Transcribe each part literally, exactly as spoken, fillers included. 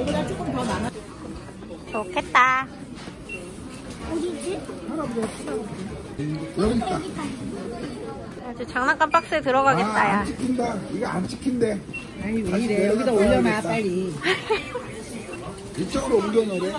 이거보다 조금 더 많아. 좋겠다. 어디지? 할아버지가 치라고. 여기 있다. 아주 장난감 박스에 들어가겠다, 아, 야. 안 찍힌다. 이거 안 찍힌대. 아니 왜 이래? 여기다 올려놔 빨리. 이쪽으로 옮겨놓으래.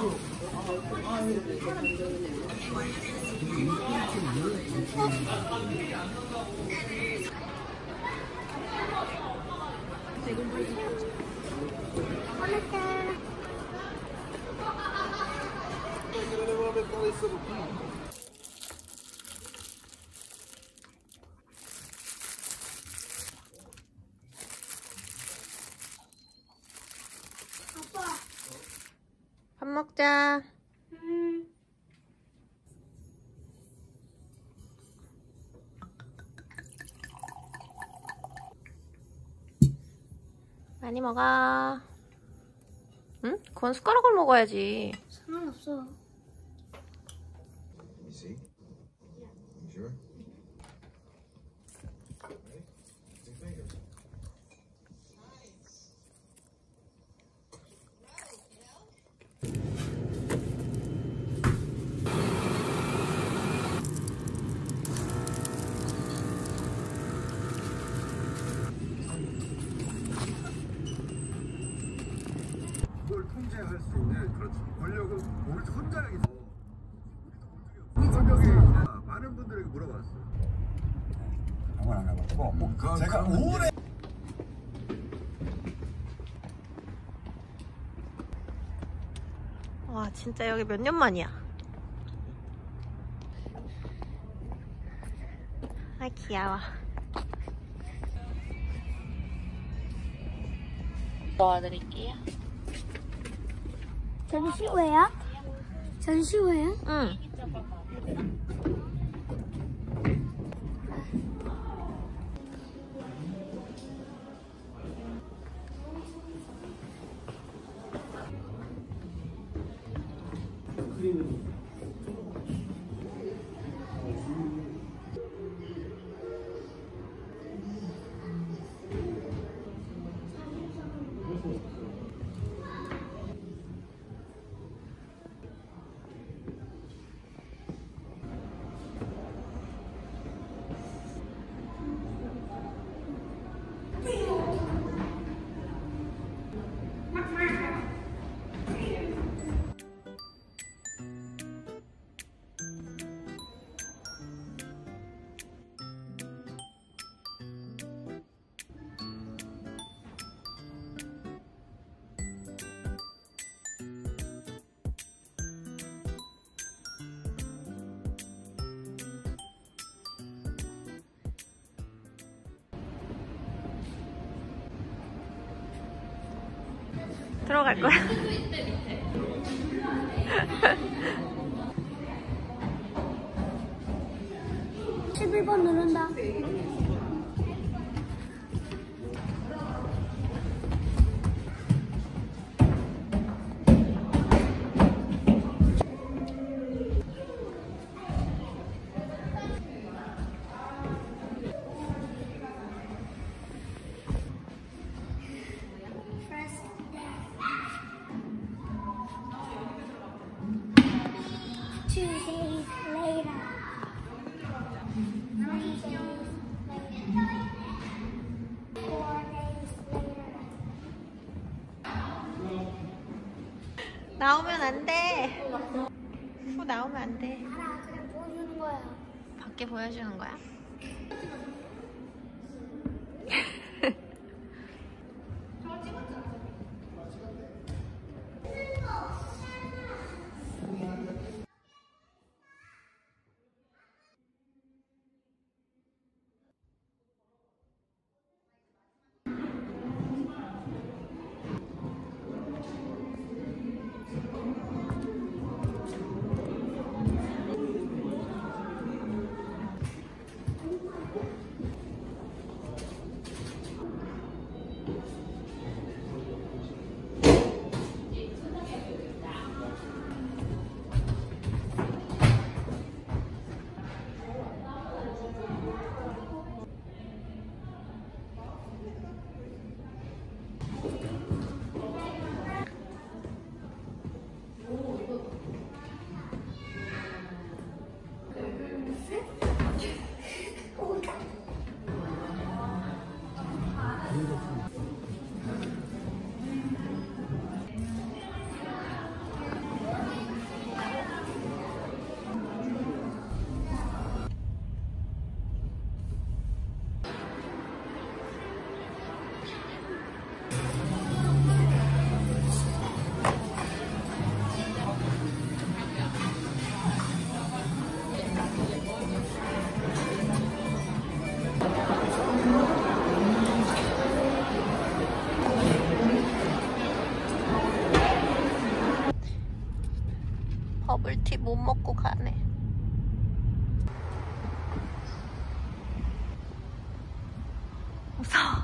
밥 먹자. 음. 많이 먹어. 응? 그건 숟가락을 먹어야지. 상관없어. Easy. Sure. 그걸 통제할 수 있는 그런 권력은 우리 혼자에게 있어. 우리 권력이 많은 분들에게 물어봤어요. 병원 안 가봤고. 뭐, 그, 제가 그, 오래. 와, 진짜 여기 몇 년 만이야. 아, 귀여워. 도와드릴게요. 전시회야? 전시회야? 응. 들어갈 거야. 십일 번 누른다. Two days later. Three days later. Four days later. 나오면 안 돼. 후 나오면 안 돼. 알아, 그냥 보여주는 거야. 밖에 보여주는 거야? 버블티 못 먹고 가네. 무서워.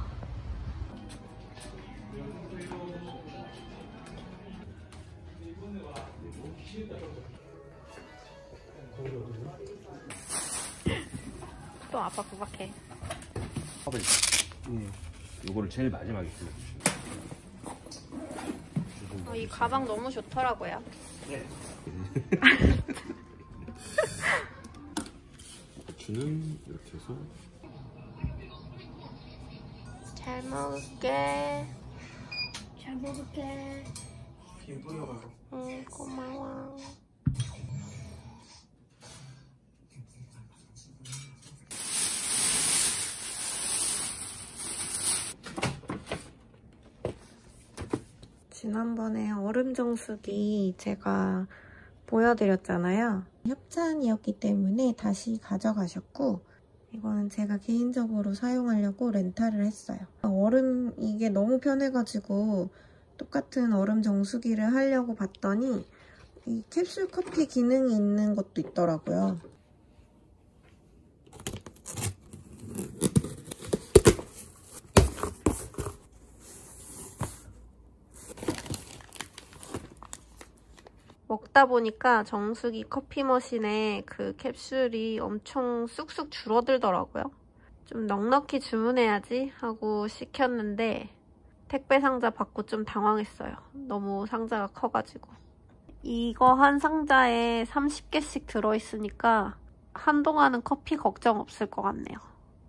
또 아빠 구박해. 컵을 음. 요거를 제일 마지막에 쓰는. 어, 이 가방 너무 좋더라고요. 고추는 이렇게 해서. 잘 먹을게. 잘 먹을게. 응, 고마워. 지난번에 얼음 정수기 제가 보여드렸잖아요. 협찬이었기 때문에 다시 가져가셨고, 이거는 제가 개인적으로 사용하려고 렌탈을 했어요. 얼음 이게 너무 편해가지고 똑같은 얼음 정수기를 하려고 봤더니 이 캡슐 커피 기능이 있는 것도 있더라고요. 먹다 보니까 정수기 커피 머신에 그 캡슐이 엄청 쑥쑥 줄어들더라고요. 좀 넉넉히 주문해야지 하고 시켰는데 택배 상자 받고 좀 당황했어요. 너무 상자가 커가지고. 이거 한 상자에 삼십 개씩 들어있으니까 한동안은 커피 걱정 없을 것 같네요.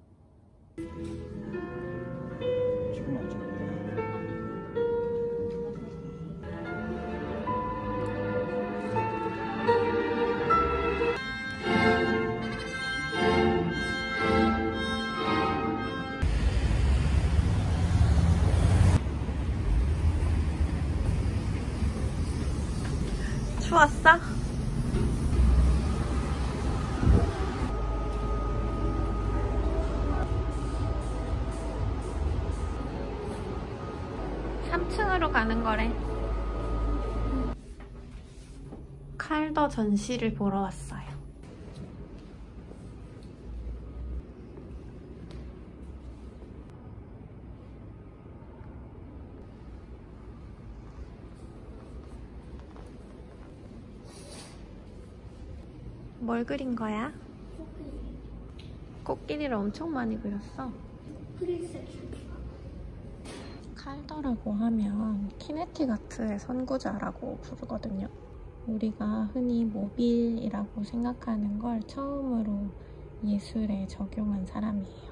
추웠어? 삼 층으로 가는 거래. 칼더 전시를 보러 왔어요. 뭘 그린 거야? 코끼리를 엄청 많이 그렸어. 칼더라고 하면 키네틱 아트의 선구자라고 부르거든요. 우리가 흔히 모빌이라고 생각하는 걸 처음으로 예술에 적용한 사람이에요.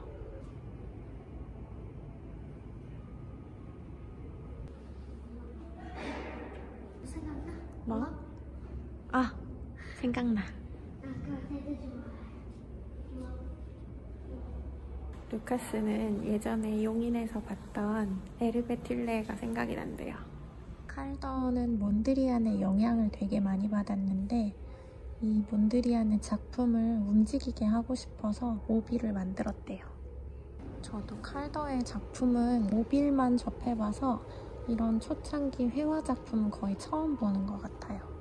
생각나? 뭐? 아, 생각나. 루카스는 예전에 용인에서 봤던 에르베틸레가 생각이 난대요. 칼더는 몬드리안의 영향을 되게 많이 받았는데 이 몬드리안의 작품을 움직이게 하고 싶어서 모빌을 만들었대요. 저도 칼더의 작품은 모빌만 접해봐서 이런 초창기 회화 작품은 거의 처음 보는 것 같아요.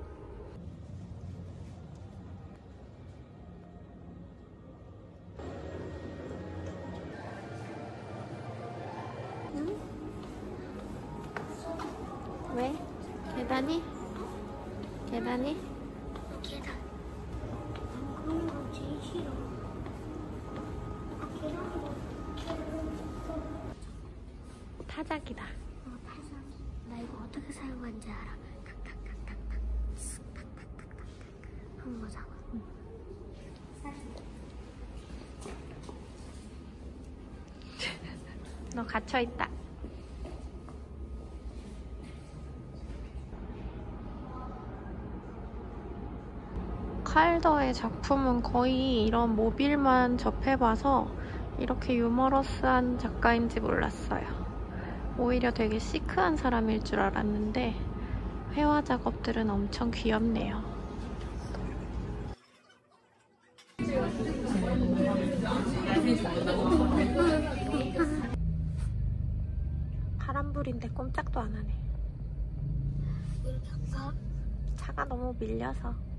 왜? 계단이? 계단이? 계단. 그런 거 제일 싫어. 계단으로. 타작이다. 어, 타자기. 나 이거 어떻게 사용하는지 알아. 칵칵칵칵칵. 칵칵칵칵칵. 한 거잖아. 응. 너 갇혀있다. 칼더의 작품은 거의 이런 모빌만 접해봐서 이렇게 유머러스한 작가인지 몰랐어요. 오히려 되게 시크한 사람일 줄 알았는데 회화 작업들은 엄청 귀엽네요. 바람불인데 꼼짝도 안 하네. 차가 너무 밀려서.